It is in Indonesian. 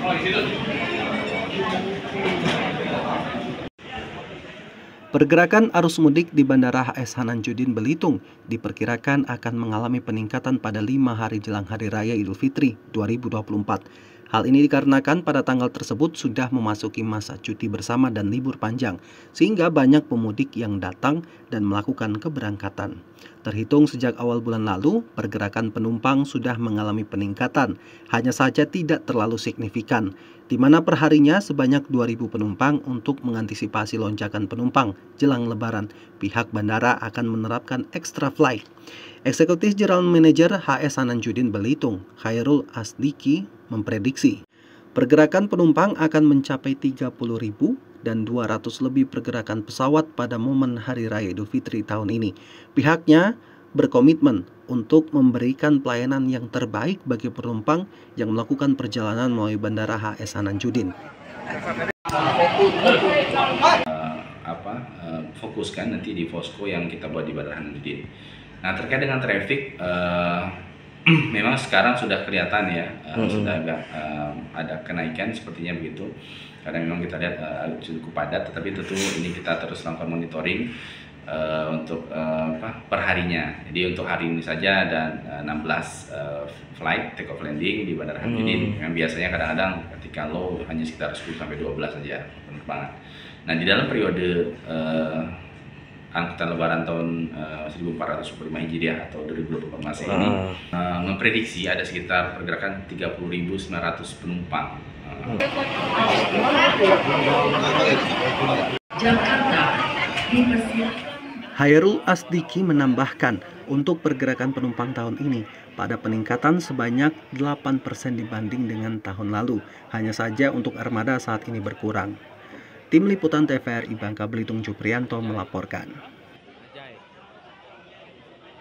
Pergerakan arus mudik di Bandara HS Hananjudin Belitung diperkirakan akan mengalami peningkatan pada 5 hari jelang Hari Raya Idul Fitri 2024. Hal ini dikarenakan pada tanggal tersebut sudah memasuki masa cuti bersama dan libur panjang, sehingga banyak pemudik yang datang dan melakukan keberangkatan. Terhitung sejak awal bulan lalu, pergerakan penumpang sudah mengalami peningkatan, hanya saja tidak terlalu signifikan, di mana perharinya sebanyak 2.000 penumpang. Untuk mengantisipasi lonjakan penumpang jelang Lebaran, pihak bandara akan menerapkan extra flight. Eksekutif General Manager HS Hananjudin Belitung, Khairul Asdiki, memprediksi pergerakan penumpang akan mencapai 30.000 dan 200 lebih pergerakan pesawat pada momen Hari Raya Idul Fitri tahun ini. Pihaknya berkomitmen untuk memberikan pelayanan yang terbaik bagi penumpang yang melakukan perjalanan melalui Bandara HS Hananjudin. Fokuskan nanti di posko yang kita buat di Bandara Hananjudin. Nah, terkait dengan traffic, memang sekarang sudah kelihatan ya, sudah agak ada kenaikan sepertinya begitu. Karena memang kita lihat cukup padat, tetapi tentu ini kita terus lakukan monitoring untuk perharinya. Jadi untuk hari ini saja ada 16 flight take off landing di Bandara Hananjudin. Yang biasanya kadang-kadang ketika low hanya sekitar 10 sampai 12 saja penerbangan. Nah, di dalam periode angkutan Lebaran tahun 1445 Hijriah atau 2024 Masehi ini memprediksi ada sekitar pergerakan 30.900 penumpang. Khairul Asdiki menambahkan, untuk pergerakan penumpang tahun ini pada peningkatan sebanyak 8% dibanding dengan tahun lalu. Hanya saja untuk armada saat ini berkurang. Tim Liputan TVRI Bangka Belitung Juprianto melaporkan.